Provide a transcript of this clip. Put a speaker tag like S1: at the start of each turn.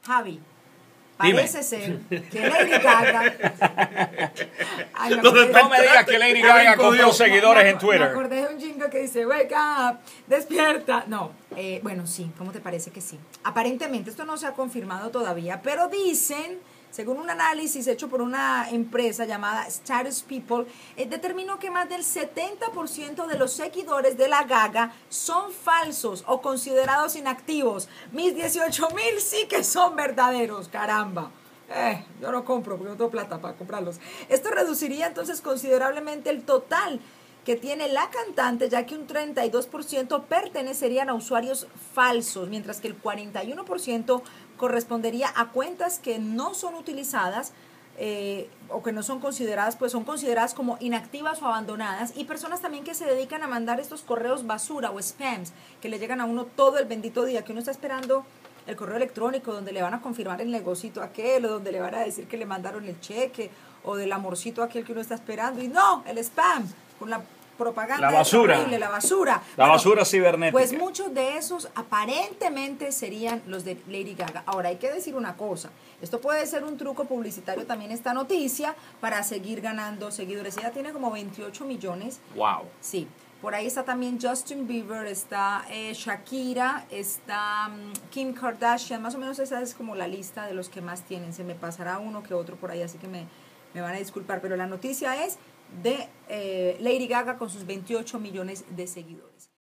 S1: Javi, parece ser que Lady Gaga... Ay,
S2: No me digas que Lady Gaga compró seguidores en Twitter.
S1: Me acordé de un jingle que dice, wake up, despierta. No, bueno, sí, ¿cómo te parece que sí? Aparentemente, esto no se ha confirmado todavía, pero dicen, según un análisis hecho por una empresa llamada Status People, determinó que más del 70% de los seguidores de la Gaga son falsos o considerados inactivos. Mis 18,000 sí que son verdaderos, caramba. Yo no compro porque no tengo plata para comprarlos. Esto reduciría entonces considerablemente el total que tiene la cantante, ya que un 32% pertenecerían a usuarios falsos, mientras que el 41% correspondería a cuentas que no son utilizadas o que no son consideradas, pues son consideradas como inactivas o abandonadas, y personas también que se dedican a mandar estos correos basura o spams que le llegan a uno todo el bendito día, que uno está esperando el correo electrónico donde le van a confirmar el negocito aquel, o donde le van a decir que le mandaron el cheque, o del amorcito aquel que uno está esperando, y no, el spam, con la propaganda.
S2: La basura.
S1: Horrible, la basura.
S2: La basura cibernética.
S1: Pues muchos de esos aparentemente serían los de Lady Gaga. Ahora hay que decir una cosa, esto puede ser un truco publicitario también, esta noticia, para seguir ganando seguidores. Ella tiene como 28 millones.
S2: Wow.
S1: Sí. Por ahí está también Justin Bieber, está Shakira, está Kim Kardashian, más o menos esa es como la lista de los que más tienen. Se me pasará uno que otro por ahí, así que me van a disculpar, pero la noticia es de Lady Gaga con sus 28 millones de seguidores.